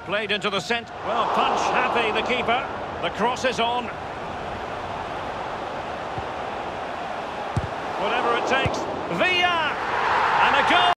Played into the centre. Well, punch happy, the keeper. The cross is on. Whatever it takes. Villa! And a goal!